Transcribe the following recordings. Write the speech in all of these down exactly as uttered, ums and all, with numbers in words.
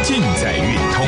尽在运通。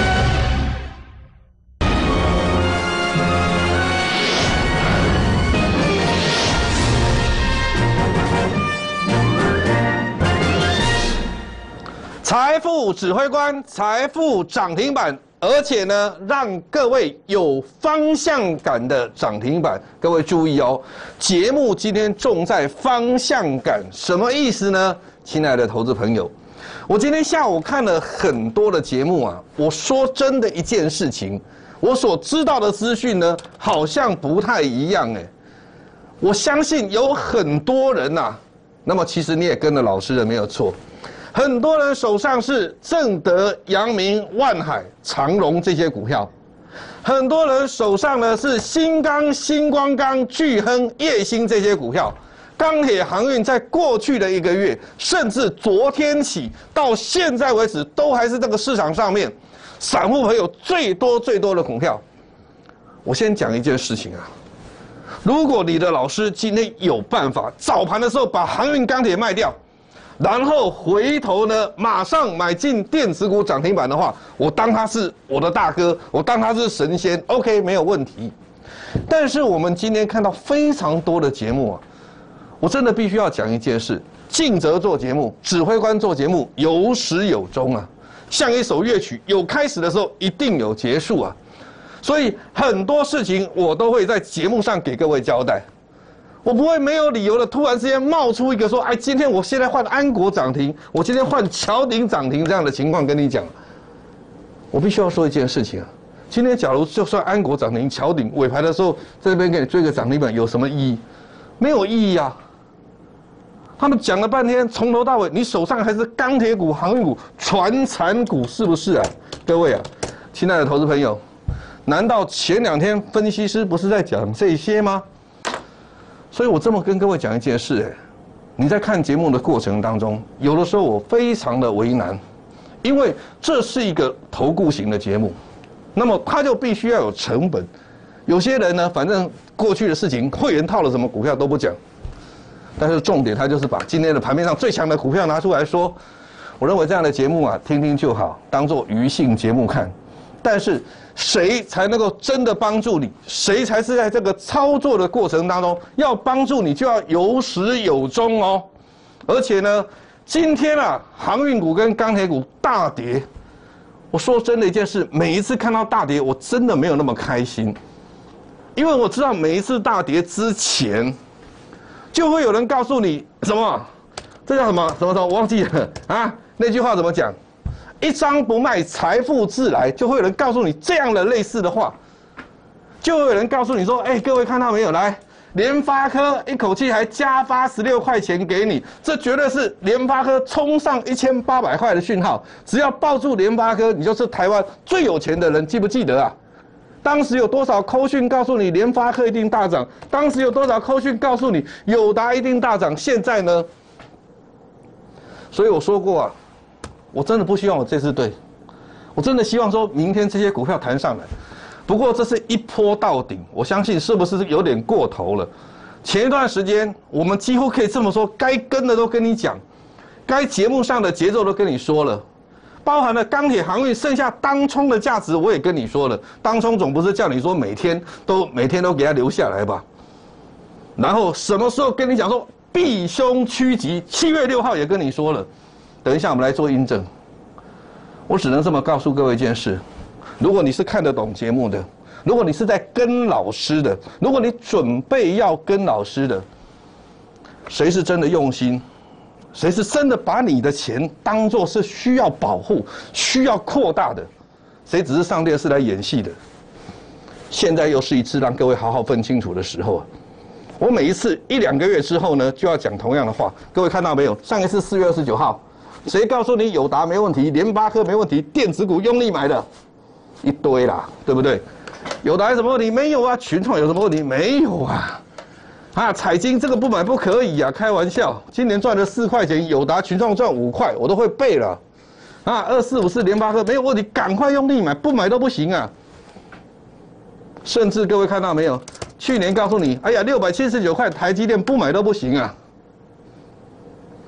财富指挥官，财富涨停板，而且呢，让各位有方向感的涨停板。各位注意哦，节目今天重在方向感，什么意思呢？亲爱的投资朋友，我今天下午看了很多的节目啊，我说真的一件事情，我所知道的资讯呢，好像不太一样哎。我相信有很多人呐、啊，那么其实你也跟了老师的没有错。很多人手上是正德、阳明、万海、长荣这些股票，很多人手上呢是新钢、新光钢、巨亨、燁兴这些股票。钢铁航运在过去的一个月，甚至昨天起到现在为止，都还是这个市场上面散户朋友最多最多的股票。我先讲一件事情啊，如果你的老师今天有办法早盘的时候把航运、钢铁卖掉，然后回头呢，马上买进电子股涨停板的话，我当他是我的大哥，我当他是神仙 ，OK 没有问题。但是我们今天看到非常多的节目啊，我真的必须要讲一件事：尽责做节目，指挥官做节目，有始有终啊。像一首乐曲，有开始的时候，一定有结束啊。所以很多事情我都会在节目上给各位交代。我不会没有理由的突然之间冒出一个说，哎，今天我现在换安国涨停，我今天换乔鼎涨停这样的情况跟你讲。我必须要说一件事情啊，今天假如就算安国涨停、乔鼎尾盘的时候在这边给你追个涨停板，有什么意义？没有意义啊。他们讲了半天，从头到尾，你手上还是钢铁股、航运股、传产股，是不是啊？各位啊，亲爱的投资朋友，难道前两天分析师不是在讲这些吗？所以我这么跟各位讲一件事，哎，你在看节目的过程当中，有的时候我非常的为难，因为这是一个投顾型的节目，那么它就必须要有成本。有些人呢，反正过去的事情，会员套了什么股票都不讲，但是重点他就是把今天的盘面上最强的股票拿出来说。我认为这样的节目啊，听听就好，当做娱性节目看。但是谁才能够真的帮助你？谁才是在这个操作的过程当中要帮助你，就要有始有终哦。而且呢，今天啊，航运股跟钢铁股大跌。我说真的一件事，每一次看到大跌，我真的没有那么开心，因为我知道每一次大跌之前，就会有人告诉你什么，这叫什么什么什么，我忘记了啊，那句话怎么讲？一张不卖，财富自来，就会有人告诉你这样的类似的话，就会有人告诉你说，哎，各位看到没有？来，联发科一口气还加发十六块钱给你，这绝对是联发科冲上一千八百块的讯号。只要抱住联发科，你就是台湾最有钱的人，记不记得啊？当时有多少扣讯告诉你联发科一定大涨？当时有多少扣讯告诉你友达一定大涨？现在呢？所以我说过啊。我真的不希望我这次对，我真的希望说明天这些股票弹上来。不过这是一波到顶，我相信是不是有点过头了？前一段时间我们几乎可以这么说，该跟的都跟你讲，该节目上的节奏都跟你说了，包含了钢铁航运，剩下当冲的价值我也跟你说了。当冲总不是叫你说每天都每天都给它留下来吧？然后什么时候跟你讲说避凶趋吉？七月六号也跟你说了。等一下，我们来做印证。我只能这么告诉各位一件事：如果你是看得懂节目的，如果你是在跟老师的，如果你准备要跟老师的，谁是真的用心？谁是真的把你的钱当作是需要保护、需要扩大的？谁只是上电视来演戏的？现在又是一次让各位好好分清楚的时候啊！我每一次一两个月之后呢，就要讲同样的话。各位看到没有？上一次四月二十九号。谁告诉你友达没问题，联发科没问题，电子股用力买的一堆啦，对不对？友达有什么问题？没有啊。群创有什么问题？没有啊。啊，彩晶这个不买不可以啊，开玩笑。今年赚了四块钱，友达、群创赚五块，我都会背了。啊，二四五四联发科没有问题，赶快用力买，不买都不行啊。甚至各位看到没有？去年告诉你，哎呀，六百七十九块台积电不买都不行啊。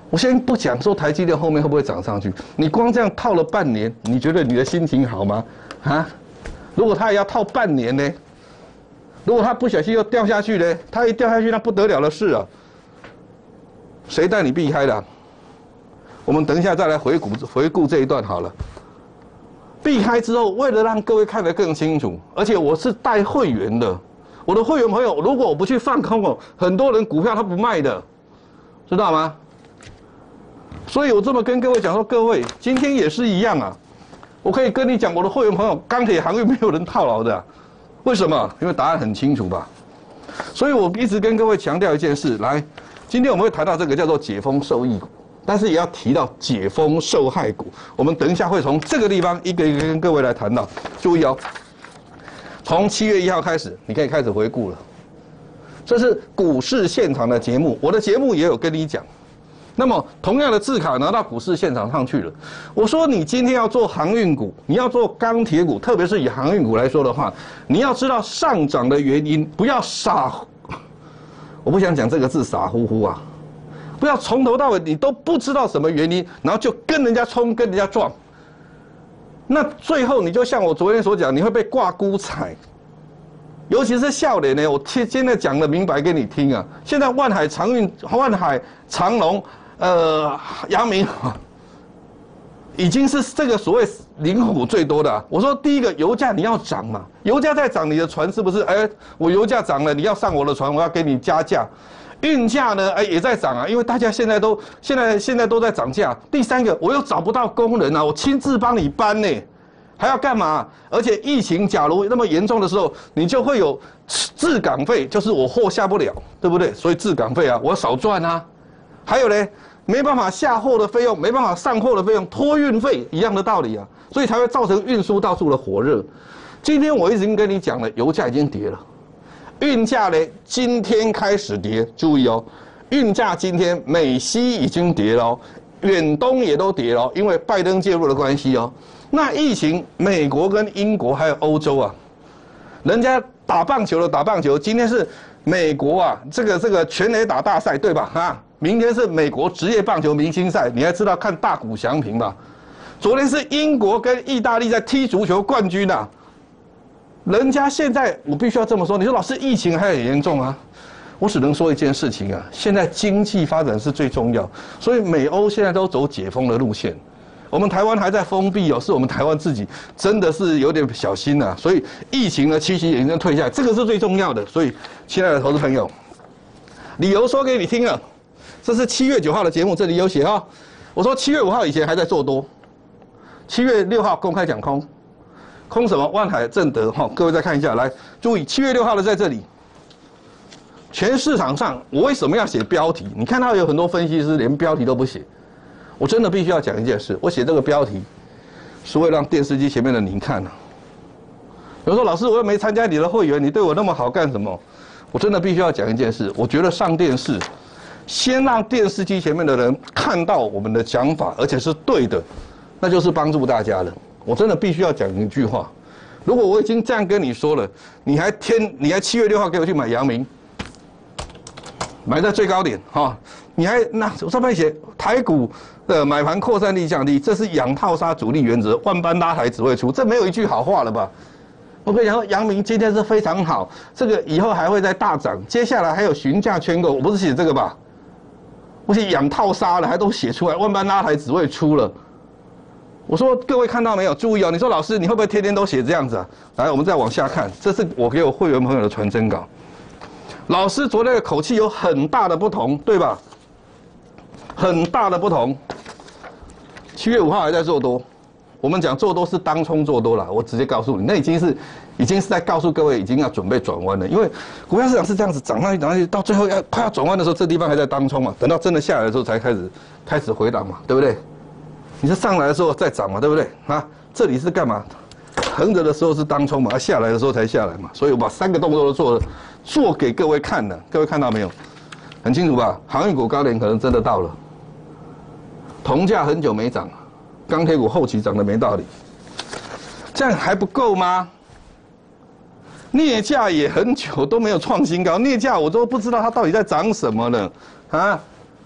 我先不讲说台积电后面会不会涨上去，你光这样套了半年，你觉得你的心情好吗？啊？如果它也要套半年呢？如果它不小心又掉下去呢？它一掉下去，那不得了的事啊！谁带你避开的、啊？我们等一下再来回顾回顾这一段好了。避开之后，为了让各位看得更清楚，而且我是带会员的，我的会员朋友，如果我不去放空哦，很多人股票他不卖的，知道吗？所以我这么跟各位讲说，各位今天也是一样啊。我可以跟你讲，我的会员朋友，钢铁航运没有人套牢的、啊，为什么？因为答案很清楚吧。所以我一直跟各位强调一件事，来，今天我们会谈到这个叫做解封受益股，但是也要提到解封受害股。我们等一下会从这个地方一个一个跟各位来谈到。注意哦，从七月一号开始，你可以开始回顾了。这是股市现场的节目，我的节目也有跟你讲。那么同样的字卡拿到股市现场上去了。我说你今天要做航运股，你要做钢铁股，特别是以航运股来说的话，你要知道上涨的原因，不要傻，我不想讲这个字傻乎乎啊，不要从头到尾你都不知道什么原因，然后就跟人家冲，跟人家撞，那最后你就像我昨天所讲，你会被挂孤彩。尤其是笑脸呢，我现在讲的明白给你听啊。现在万海长运、万海长荣。呃，阳明已经是这个所谓零股最多的、啊。我说第一个，油价你要涨嘛，油价在涨，你的船是不是？哎，我油价涨了，你要上我的船，我要给你加价。运价呢，哎也在涨啊，因为大家现在都现在现在都在涨价。第三个，我又找不到工人啊，我亲自帮你搬呢，还要干嘛？而且疫情假如那么严重的时候，你就会有滞港费，就是我货下不了，对不对？所以滞港费啊，我要少赚啊。还有呢，没办法下货的费用，没办法上货的费用，托运费一样的道理啊，所以才会造成运输到处的火热。今天我已经跟你讲了，油价已经跌了，运价呢今天开始跌，注意哦，运价今天美西已经跌了哦，远东也都跌了哦，因为拜登介入的关系哦。那疫情，美国跟英国还有欧洲啊，人家打棒球的打棒球，今天是美国啊，这个这个全垒打大赛对吧？啊。明天是美国职业棒球明星赛，你还知道看大谷翔平吧？昨天是英国跟意大利在踢足球冠军啊！人家现在我必须要这么说，你说老师疫情还很严重啊？我只能说一件事情啊，现在经济发展是最重要，所以美欧现在都走解封的路线，我们台湾还在封闭哦，是我们台湾自己真的是有点小心啊，所以疫情呢其实已经退下来，这个是最重要的。所以，亲爱的投资朋友，理由说给你听了。这是七月九号的节目，这里有写哈。我说七月五号以前还在做多，七月六号公开讲空，空什么？万海、正德哈，各位再看一下，来注意，七月六号的在这里。全市场上，我为什么要写标题？你看到有很多分析师连标题都不写，我真的必须要讲一件事，我写这个标题是为了让电视机前面的您看啊。有人说老师，我又没参加你的会员，你对我那么好干什么？我真的必须要讲一件事，我觉得上电视。先让电视机前面的人看到我们的讲法，而且是对的，那就是帮助大家了。我真的必须要讲一句话：如果我已经这样跟你说了，你还天，你还七月六号给我去买阳明，买在最高点哈，你还那上面写台股的买盘扩散力降低，这是养套杀主力原则，万般拉抬只会出，这没有一句好话了吧？我跟你讲说，阳明今天是非常好，这个以后还会再大涨，接下来还有询价圈购，我不是写这个吧？我写养套杀了，还都写出来，万般拉抬只会出了。我说各位看到没有？注意哦！你说老师，你会不会天天都写这样子啊？来，我们再往下看，这是我给我会员朋友的传真稿。老师昨天的口气有很大的不同，对吧？很大的不同。七月五号还在做多，我们讲做多是当冲做多了，我直接告诉你，那已经是。已经是在告诉各位，已经要准备转弯了。因为股票市场是这样子涨上去，涨上去，到最后要快要转弯的时候，这地方还在当冲嘛。等到真的下来的时候，才开始开始回档嘛，对不对？你是上来的时候再涨嘛，对不对？啊，这里是干嘛？横着的时候是当冲嘛，啊，下来的时候才下来嘛。所以我把三个动作都做了，做给各位看的。各位看到没有？很清楚吧？航运股高点可能真的到了，铜价很久没涨，钢铁股后期涨得没道理，这样还不够吗？镍价也很久都没有创新高，镍价我都不知道它到底在涨什么呢？啊，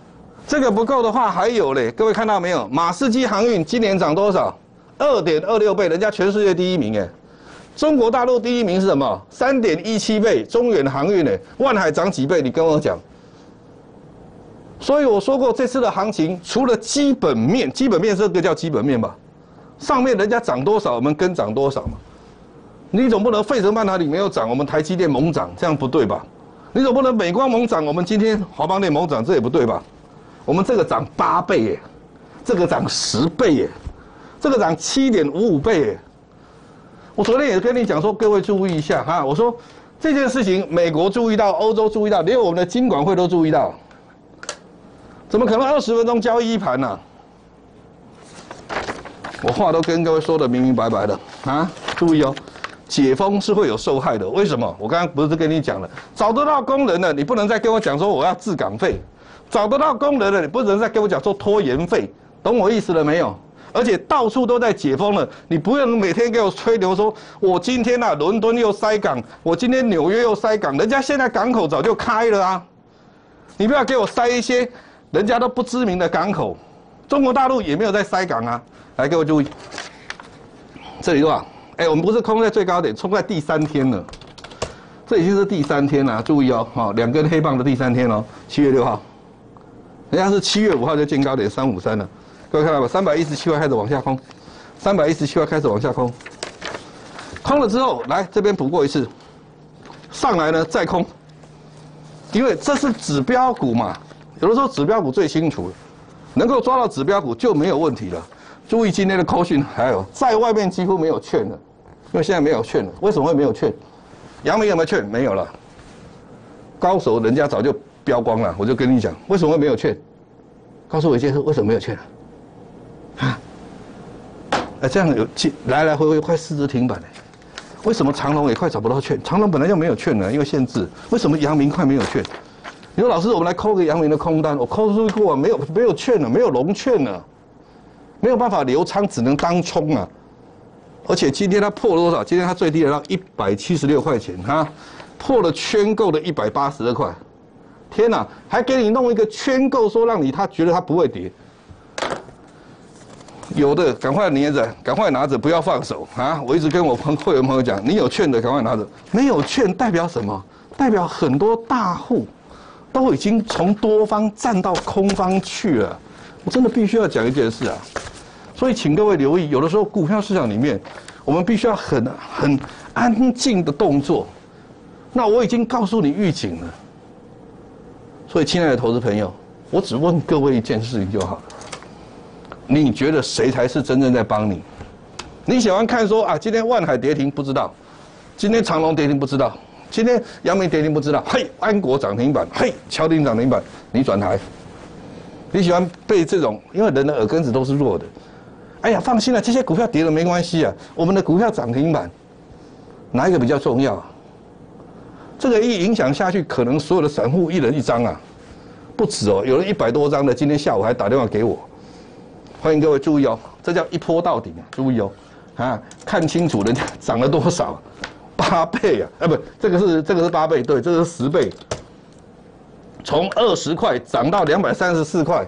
这个不够的话，还有嘞，各位看到没有？马士基航运今年涨多少？二点二六倍，人家全世界第一名哎。中国大陆第一名是什么？三点一七倍，中远航运哎，万海涨几倍？你跟我讲。所以我说过，这次的行情除了基本面，基本面这个叫基本面吧，上面人家涨多少，我们跟涨多少嘛。你总不能费城半导体没有涨，我们台积电猛涨，这样不对吧？你总不能美光猛涨，我们今天华邦电猛涨，这也不对吧？我们这个涨八倍耶，这个涨十倍耶，这个涨七点五五倍耶。我昨天也跟你讲说，各位注意一下哈，我说这件事情，美国注意到，欧洲注意到，连我们的金管会都注意到，怎么可能二十分钟交易一盘呢、啊？我话都跟各位说的明明白白的啊，注意哦，解封是会有受害的，为什么？我刚刚不是跟你讲了，找得到工人了，你不能再跟我讲说我要自港费。找得到工人了，你不能再跟我讲说拖延费，懂我意思了没有？而且到处都在解封了，你不用每天给我吹牛说，我今天啊伦敦又塞港，我今天纽约又塞港，人家现在港口早就开了啊，你不要给我塞一些人家都不知名的港口，中国大陆也没有在塞港啊。来，各位注意，这里多少？哎，我们不是空在最高点，冲在第三天了，这已经是第三天了，注意哦，好，两根黑棒的第三天哦，七月六号。人家是七月五号就见高点三五三了，各位看到吧？三百一十七块开始往下空，三百一十七块开始往下空，空了之后，来这边补过一次，上来呢再空，因为这是指标股嘛，有的时候指标股最清楚了，能够抓到指标股就没有问题了。注意今天的扣讯，还有在外面几乎没有券了，因为现在没有券了，为什么会没有券？阳明有没有券？没有了，高手人家早就标光了，我就跟你讲，为什么会没有券？告诉我一件事，为什么没有券啊？啊？哎，这样有来来回回快四只停板嘞，为什么长荣也快找不到券？长荣本来就没有券了，因为限制。为什么阳明快没有券？你说老师，我们来扣个阳明的空单，我扣出去过，没有没有券了，没有龙券了，没有办法留仓，只能当冲啊。而且今天它破了多少？今天它最低的到一百七十六块钱哈，破了圈购的一百八十二块。天哪，还给你弄一个圈购，说让你他觉得他不会跌。有的赶快捏着，赶快拿着，不要放手啊！我一直跟我朋会员朋友讲，你有券的赶快拿着，没有券代表什么？代表很多大户都已经从多方站到空方去了。我真的必须要讲一件事啊，所以请各位留意，有的时候股票市场里面，我们必须要很很安静的动作。那我已经告诉你预警了。所以，亲爱的投资朋友，我只问各位一件事情就好了。你觉得谁才是真正在帮你？你喜欢看说啊，今天万海跌停不知道，今天长荣跌停不知道，今天阳明跌停不知道，嘿，安国涨停板，嘿，乔鼎涨停板，你转台。你喜欢被这种，因为人的耳根子都是弱的。哎呀，放心了，这些股票跌了没关系啊，我们的股票涨停板，哪一个比较重要啊？这个一影响下去，可能所有的散户一人一张啊，不止哦，有人一百多张的，今天下午还打电话给我。欢迎各位注意哦，这叫一波到底啊！注意哦，啊，看清楚人家涨了多少，八倍啊！啊，不，这个是这个是八倍，对，这个是十倍，从二十块涨到两百三十四块。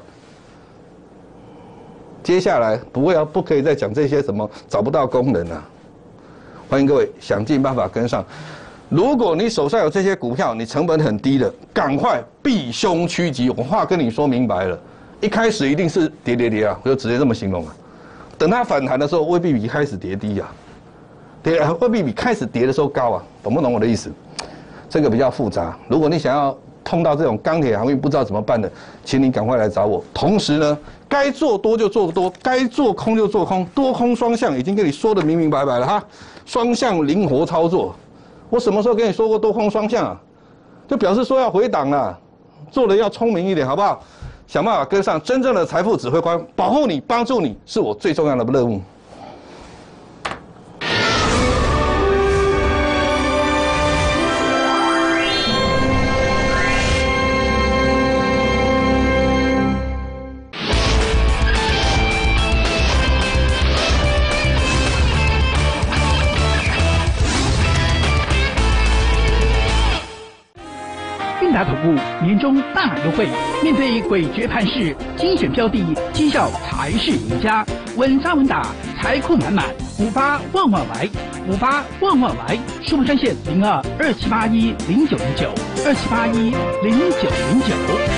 接下来不会要不可以再讲这些什么找不到工人啊！欢迎各位想尽办法跟上。如果你手上有这些股票，你成本很低的，赶快避凶趋吉。我话跟你说明白了，一开始一定是跌跌跌啊，我就直接这么形容啊。等它反弹的时候，未必比开始跌低啊，跌未必比开始跌的时候高啊，懂不懂我的意思？这个比较复杂。如果你想要碰到这种钢铁航运不知道怎么办的，请你赶快来找我。同时呢，该做多就做多，该做空就做空，多空双向已经跟你说的明明白白了哈，双向灵活操作。我什么时候跟你说过多空双向啊？就表示说要回档了，做人要聪明一点，好不好？想办法跟上真正的财富指挥官，保护你、帮助你，是我最重要的任务。 达投顾年终大优惠，面对诡谲盘势，精选标的，绩效才是赢家。稳扎稳打，财库满满，五八旺旺来，五八旺旺来。数码专线零二二七八一零九零九二七八一零九零九。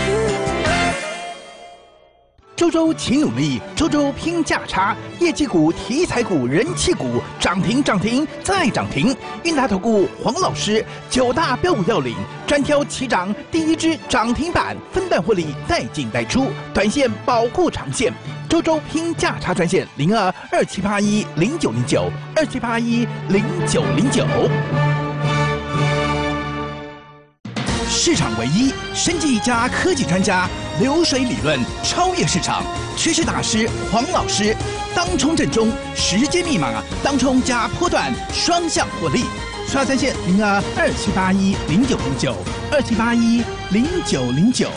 周周勤努力，周周拼价差，业绩股、题材股、人气股涨停涨停再涨停。韵达投顾黄老师九大标股要领，专挑起涨第一支涨停板，分段获利，带进带出，短线保护长线。周周拼价差专线零二二七八一零九零九二七八一零九零九。市场唯一，生技一家科技专家，流水理论超越市场，趋势大师黄老师，当冲正中，时间密码，当冲加波段双向获利。刷专线零二二七八一零九零九二七八一零九零九。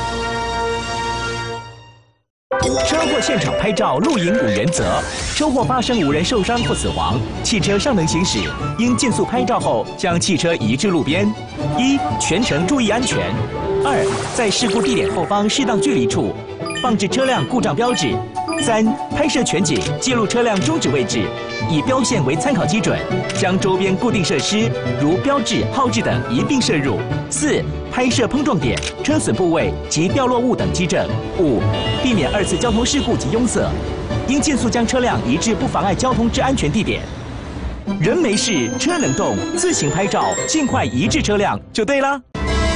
车祸现场拍照录影五原则：车祸发生无人受伤或死亡，汽车尚能行驶，应尽速拍照后将汽车移至路边。一、全程注意安全；二、在事故地点后方适当距离处放置车辆故障标志；三、拍摄全景，记录车辆终止位置，以标线为参考基准，将周边固定设施如标志、号志等一并摄入；四、拍摄碰撞点、车损部位及掉落物等基证；五、避免二次交通事故及拥塞，应尽速将车辆移至不妨碍交通之安全地点。人没事，车能动，自行拍照，尽快移至车辆就对了。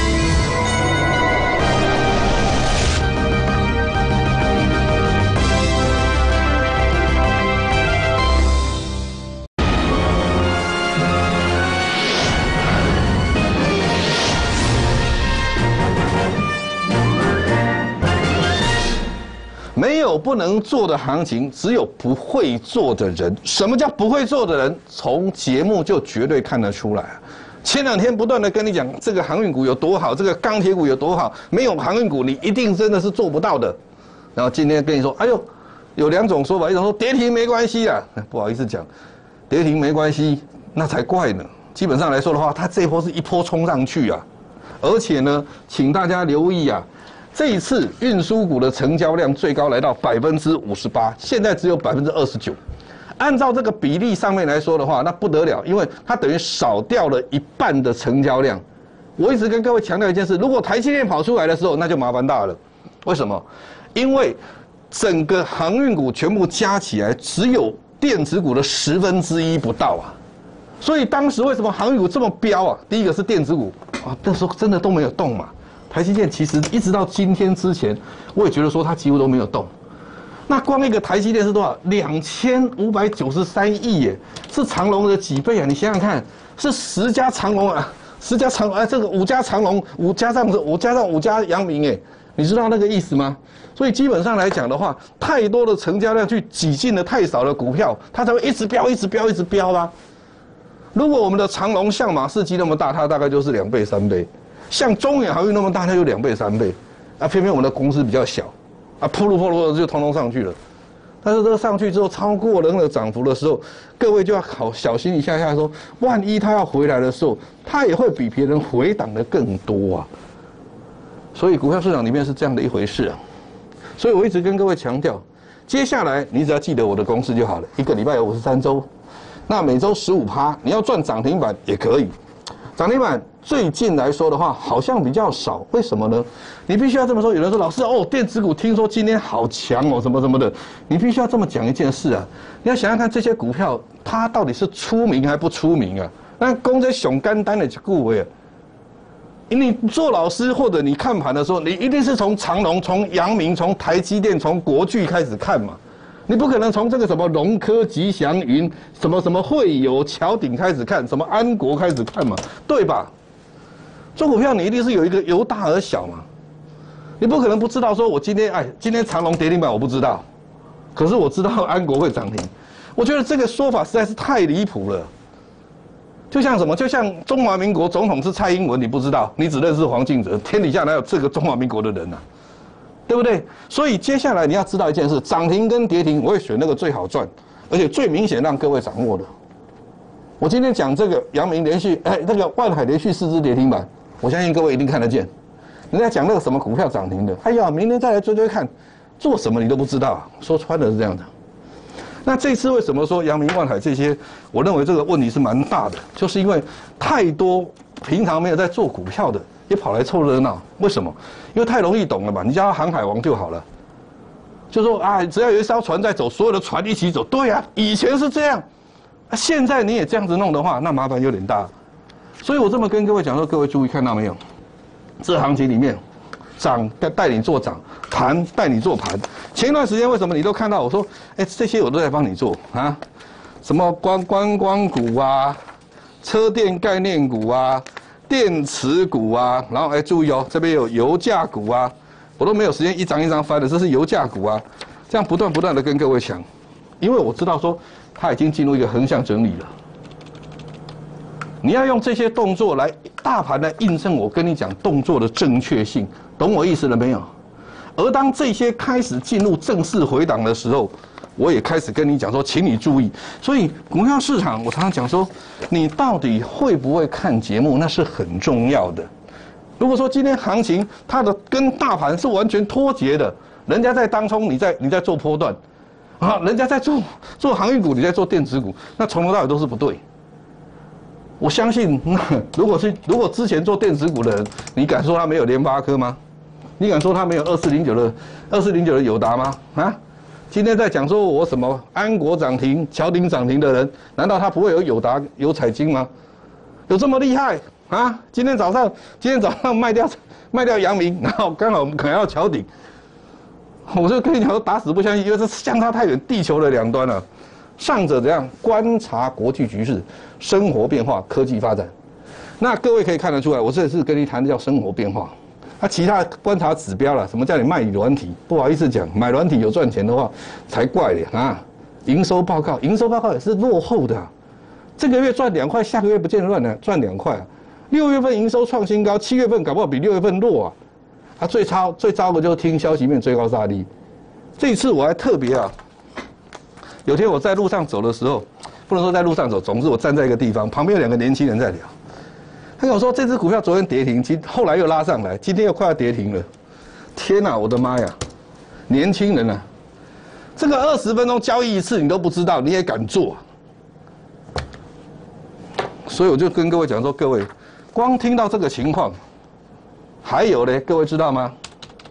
没有不能做的行情，只有不会做的人。什么叫不会做的人？从节目就绝对看得出来。前两天不断的跟你讲这个航运股有多好，这个钢铁股有多好，没有航运股你一定真的是做不到的。然后今天跟你说，哎呦，有两种说法，一种说跌停没关系啊，不好意思讲，跌停没关系，那才怪呢。基本上来说的话，它这一波是一波冲上去啊，而且呢，请大家留意啊。这一次运输股的成交量最高来到百分之五十八，现在只有百分之二十九。按照这个比例上面来说的话，那不得了，因为它等于少掉了一半的成交量。我一直跟各位强调一件事：如果台积电跑出来的时候，那就麻烦大了。为什么？因为整个航运股全部加起来，只有电子股的十分之一不到啊。所以当时为什么航运股这么飙啊？第一个是电子股啊，那时候真的都没有动嘛。台积电其实一直到今天之前，我也觉得说它几乎都没有动。那光一个台积电是多少？两千五百九十三亿耶，是长荣的几倍啊？你想想看，是十家长荣啊，十家长哎，这个五家长荣，五加上五加上五家阳明哎，你知道那个意思吗？所以基本上来讲的话，太多的成交量去挤进了太少的股票，它才会一直飙，一直飙，一直飙啦。如果我们的长荣像马士基那么大，它大概就是两倍、三倍。像中远航运那么大，它有两倍、三倍，啊，偏偏我们的公司比较小，啊，扑噜扑噜的就通通上去了。但是这个上去之后，超过了那个涨幅的时候，各位就要好小心一下下说，万一它要回来的时候，它也会比别人回档的更多啊。所以股票市场里面是这样的一回事啊。所以我一直跟各位强调，接下来你只要记得我的公式就好了，一个礼拜有五十三周，那每周十五趴，你要赚涨停板也可以。涨停板最近来说的话，好像比较少，为什么呢？你必须要这么说。有人说，老师哦，电子股听说今天好强哦，什么什么的，你必须要这么讲一件事啊。你要想想看，这些股票它到底是出名还不出名啊？那公在熊干单的顾位啊，你做老师或者你看盘的时候，你一定是从长荣、从阳明、从台积电、从国巨开始看嘛。你不可能从这个什么荣科、吉祥云、什么什么惠友、桥鼎开始看，什么安国开始看嘛，对吧？做股票你一定是有一个由大而小嘛，你不可能不知道说我今天哎，今天长荣跌停板我不知道，可是我知道安国会涨停，我觉得这个说法实在是太离谱了。就像什么？就像中华民国总统是蔡英文，你不知道，你只认识黄敬哲，天底下哪有这个中华民国的人啊？对不对？所以接下来你要知道一件事：涨停跟跌停，我会选那个最好赚，而且最明显让各位掌握的。我今天讲这个阳明连续，哎，那个万海连续四只跌停板，我相信各位一定看得见。 人家讲那个什么股票涨停的，哎呀，明天再来追追看，做什么你都不知道，说穿了是这样的。那这次为什么说阳明、万海这些，我认为这个问题是蛮大的，就是因为太多平常没有在做股票的，也跑来凑热闹。为什么？因为太容易懂了嘛，你叫他航海王就好了。就说啊，只要有一艘船在走，所有的船一起走。对呀、啊，以前是这样，现在你也这样子弄的话，那麻烦有点大。所以我这么跟各位讲说，各位注意看到没有？这行情里面，涨带带你做涨，盘带你做盘。前一段时间为什么你都看到我说，哎，这些我都在帮你做啊？什么观观光股啊，车电概念股啊，电池股啊，然后哎注意哦，这边有油价股啊，我都没有时间一张一张翻的，这是油价股啊，这样不断不断的跟各位讲，因为我知道说它已经进入一个横向整理了。你要用这些动作来大盘来印证我跟你讲动作的正确性，懂我意思了没有？而当这些开始进入正式回档的时候，我也开始跟你讲说，请你注意。所以股票市场，我常常讲说，你到底会不会看节目，那是很重要的。如果说今天行情它的跟大盘是完全脱节的，人家在当冲，你在你在做波段，啊，人家在做做航运股，你在做电子股，那从头到尾都是不对。我相信，那如果是如果之前做电子股的人，你敢说他没有联发科吗？你敢说他没有二四零九的二四零九的友达吗？啊，今天在讲说我什么安国涨停、乔鼎涨停的人，难道他不会有友达、有彩晶吗？有这么厉害啊？今天早上今天早上卖掉卖掉阳明，然后刚好我们可能要乔鼎，我就跟你讲说打死不相信，因为这相差太远，地球的两端了。上者怎样观察国际局势、生活变化、科技发展？那各位可以看得出来，我这次跟你谈的叫生活变化。那、啊、其他观察指标了，什么叫你卖软体？不好意思讲，买软体有赚钱的话才怪咧啊！营收报告，营收报告也是落后的、啊，这个月赚两块，下个月不见得赚两赚两块啊。六月份营收创新高，七月份搞不好比六月份弱啊。啊，最糟最糟的就是听消息面追高杀低。这一次我还特别啊。有天我在路上走的时候，不能说在路上走，总之我站在一个地方，旁边有两个年轻人在聊。他跟我说，这只股票昨天跌停，今后来又拉上来，今天又快要跌停了。天哪，我的妈呀！年轻人啊，这个二十分钟交易一次你都不知道，你也敢做、啊？所以我就跟各位讲说，各位，光听到这个情况，还有呢，各位知道吗？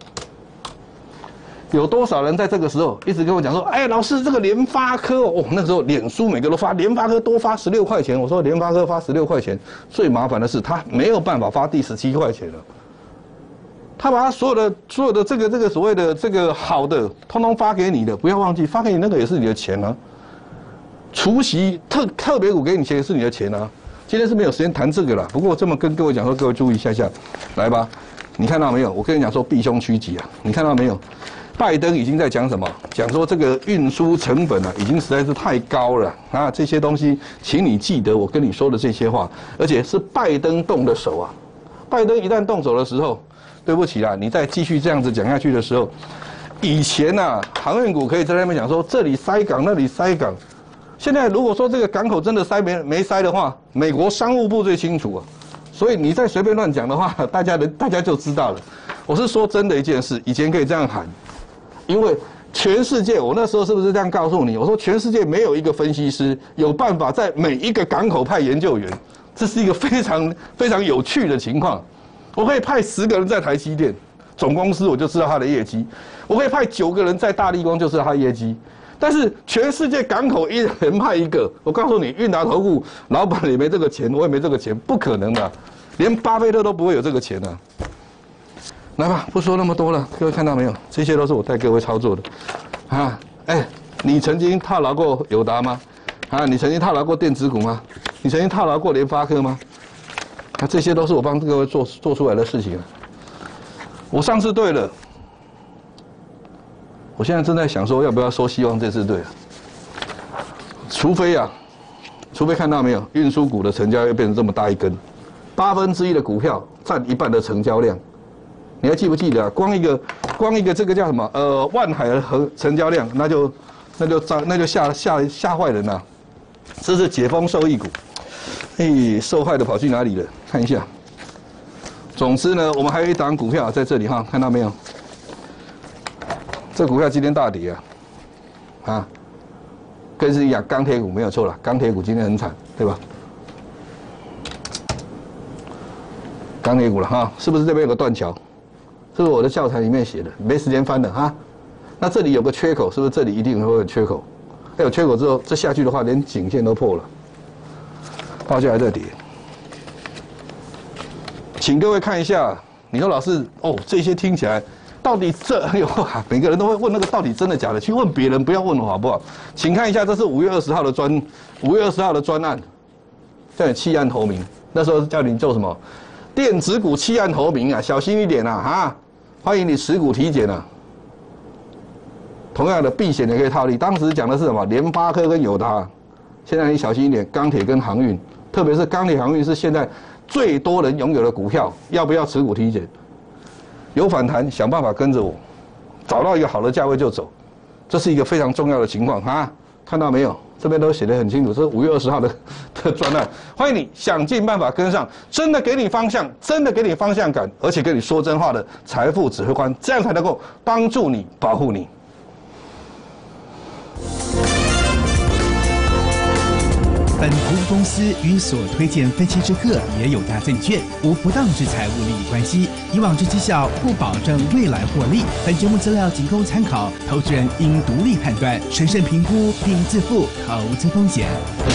有多少人在这个时候一直跟我讲说，哎，老师，这个联发科哦，那时候脸书每个都发联发科多发十六块钱。我说联发科发十六块钱，最麻烦的是他没有办法发第十七块钱了。他把他所有的所有的这个这个所谓的这个好的，通通发给你的，不要忘记，发给你那个也是你的钱啊。除息特特别股给你钱也是你的钱啊。今天是没有时间谈这个了，不过我这么跟各位讲说，各位注意一下下，来吧，你看到没有？我跟你讲说避凶趋吉啊，你看到没有？拜登已经在讲什么？讲说这个运输成本啊，已经实在是太高了啊！这些东西，请你记得我跟你说的这些话，而且是拜登动的手啊！拜登一旦动手的时候，对不起啦，你再继续这样子讲下去的时候，以前呐、啊，航运股可以在那边讲说这里塞港，那里塞港。现在如果说这个港口真的塞没没塞的话，美国商务部最清楚啊。所以你再随便乱讲的话，大家的大家就知道了。我是说真的一件事，以前可以这样喊。因为全世界，我那时候是不是这样告诉你？我说全世界没有一个分析师有办法在每一个港口派研究员，这是一个非常非常有趣的情况。我可以派十个人在台积电总公司，我就知道他的业绩；我可以派九个人在大立光，就知道他的业绩。但是全世界港口一人派一个，我告诉你，韵达投顾老板也没这个钱，我也没这个钱，不可能的，连巴菲特都不会有这个钱的、啊。来吧，不说那么多了，各位看到没有？这些都是我带各位操作的，啊，哎，你曾经套牢过友达吗？啊，你曾经套牢过电子股吗？你曾经套牢过联发科吗？啊，这些都是我帮各位做做出来的事情啊。我上次对了，我现在正在想说要不要说希望这次对了，除非啊，除非看到没有，运输股的成交又变成这么大一根，八分之一的股票占一半的成交量。你还记不记得啊？光一个，光一个这个叫什么？呃，万海的和成交量，那就，那就涨，那就吓吓吓坏人了、啊。这是解封受益股，哎，受害的跑去哪里了？看一下， 总之呢，我们还有一档股票在这里哈，看到没有？这股票今天大跌啊，啊，跟是一样，钢铁股没有错了，钢铁股今天很惨，对吧？钢铁股了哈，是不是这边有个断桥？这是我的教材里面写的，没时间翻的哈。那这里有个缺口，是不是这里一定会有缺口？哎，有缺口之后，这下去的话，连颈线都破了，报价还在跌。请各位看一下，你说老师哦，这些听起来到底这哎呦，每个人都会问那个到底真的假的，去问别人，不要问我好不好？请看一下，这是五月二十号的专五月二十号的专案，叫你弃暗投明。那时候叫你做什么？电子股弃暗投明啊，小心一点啊哈！欢迎你持股体检啊。同样的避险也可以套利。当时讲的是什么？联发科跟友达，现在你小心一点，钢铁跟航运，特别是钢铁航运是现在最多人拥有的股票，要不要持股体检？有反弹，想办法跟着我，找到一个好的价位就走，这是一个非常重要的情况哈。看到没有？这边都写得很清楚，这是五月二十号的的专案，欢迎你想尽办法跟上，真的给你方向，真的给你方向感，而且跟你说真话的财富指挥官，这样才能够帮助你，保护你。 本服务公司与所推荐分期之客也有大证券无不当之财务利益关系，以往之绩效不保证未来获利。本节目资料仅供参考，投资人应独立判断、审慎评估并自负投资风险。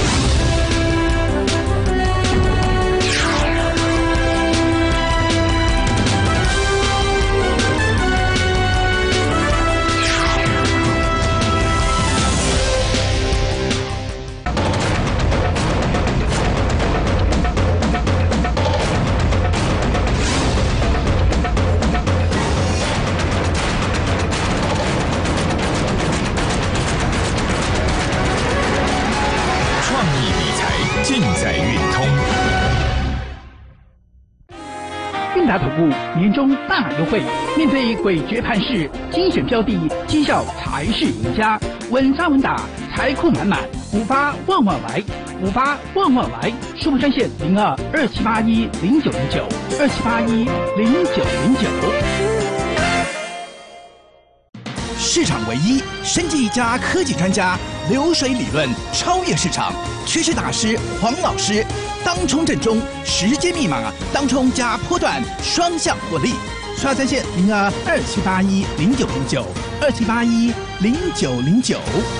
韵达投顾年终大优惠，面对诡谲盘势，精选标的，绩效才是赢家。稳扎稳打，财库满满，五八万万来，五八万万来。数目专线零二二七八一零九零九二七八一零九零九。 市场唯一生技加科技专家，流水理论超越市场，趋势大师黄老师，当冲正中，时间密码，当冲加波段双向获利。刷号专线零二二七八一零九零九二七八一零九零九。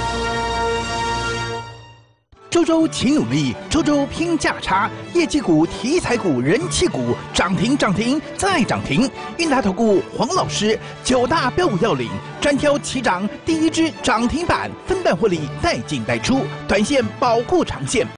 周周请努力，周周拼价差，业绩股、题材股、人气股涨停涨停再涨停。韵达投顾黄老师九大标股要领，专挑起涨第一支涨停板，分段获利，带进带出，短线保护长线。